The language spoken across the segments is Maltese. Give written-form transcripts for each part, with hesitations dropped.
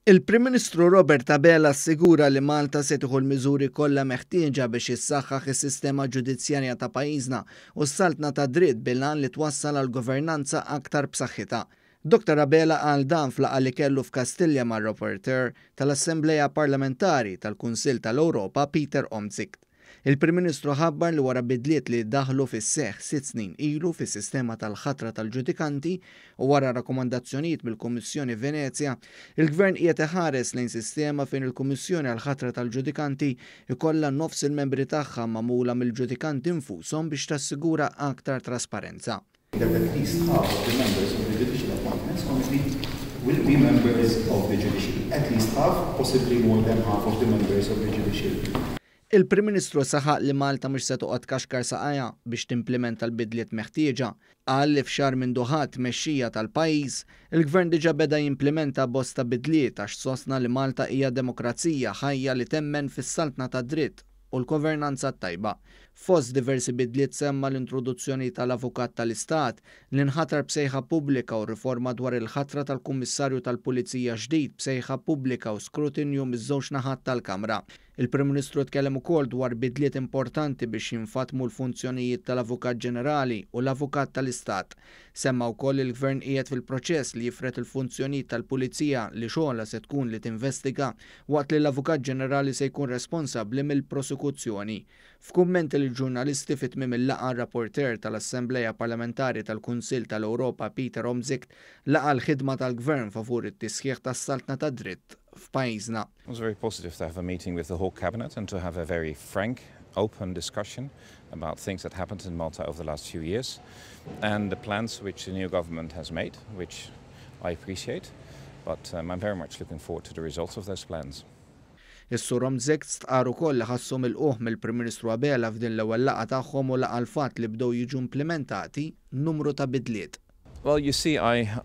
Il-Prim Ministru Robert Abela assigura li Malta se tieħu l-miżuri kollha meħtieġa biex issaħħaħ is-sistema ġudizzjarja ta' pajjiżna u s-saltna ta' dritt bil-għan li twassal għal governanza aktar b'saħħitha. Dr. Abela qal dan f'laqgħa li kellu f'Kastilja mar-rapporteur tal-Assembleja Parlamentari tal-Kunsill tal-Ewropa Peter Omtzigt. Il-Prim Ministru ħabbar li wara bidliet li daħlu fis-seħħ 6 snin ilu fis-sistema tal-ħatra tal-ġudikanti u wara rakkomandazzjonijiet mill-Kummissjoni Venezia, il-Gvern qiegħed iħares lejn sistema fejn il-Kummissjoni għall-ħatra tal-ġudikanti ikollha nofs il-membri tagħha magħmula mill-ġudikanti infushom biex tassigura aktar trasparenza. That at least half of the members of the judicial appointments honestly will be members of the judiciary. At least half, possibly more than half of the members of the judiciary. Il-Prim Ministru saħaq li Malta mhux se toqgħod kaxkar saqajja biex timplementa l-bidliet meħtieġa. Qal li f'xahar minn duħat mexxija tal-pajjiż, il-Gvern diġà beda jimplementa bosta bidliet għax sostna li Malta hija demokrazija ħajja li temmen fis-saltna ta' dritt u l-governanza tajba. Fost diversi bidliet semma l-introduzzjoni tal-Avukat tal-Istat, l-inħatar b'sejħa pubblika u riforma dwar il-ħatra tal-Kummissarju tal-Pulizija ġdid b'sejħa pubblika u skrutinju miż-żewġ naħat tal-Kamra. Il-Prim Ministru tkellem ukoll dwar bidliet importanti biex jinfatmu l-funzjonijiet tal-Avukat Ġenerali u l-Avukat tal-Istat. Semma wkoll il-Gvern qiegħed fil-proċess li jifret il-funzjonijiet tal-Pulizija li xogħla se tkun li tinvestiga waqt li l-Avukat Ġenerali se jkun responsabbli mill-prosekuzzjoni. F'kummenti lill-ġurnalisti fit-tmiem il-laqgħa rapporteur tal-Assembleja Parlamentari tal-Kunsill tal-Ewropa Peter Omtzigt laqa l-ħidma tal-Gvern favur it-tisħiħ tas-saltna ta' dritt f'pajjiżna. It was very positive to have a meeting with the whole cabinet and to have a very frank, open discussion about things that happened in Malta over the last few years and the plans which the new government has made, which I appreciate, but I'm very much looking forward to the results of those plans. Is-Sur Omtzigt stqar ukoll li ħassom il-qoħ mill-Prim Ministru Abela f'din l-ewwel laqgħa tagħhom u laqa l-fatt li bdew jiġu implementati numru ta' bidliet. Well, you see,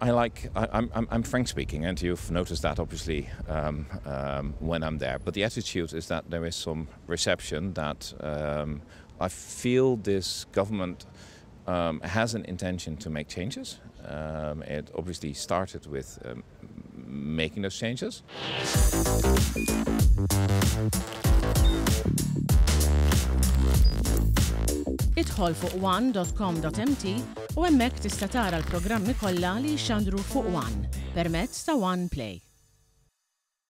I'm frank speaking, and you've noticed that obviously when I'm there. But the attitude is that there is some reception that I feel this government has an intention to make changes. It obviously started with making those changes. Idħol fuq one.com.mt u hemmhekk tista' tara l-programmi kollha li jxandru fuq One permezz ta' One Play.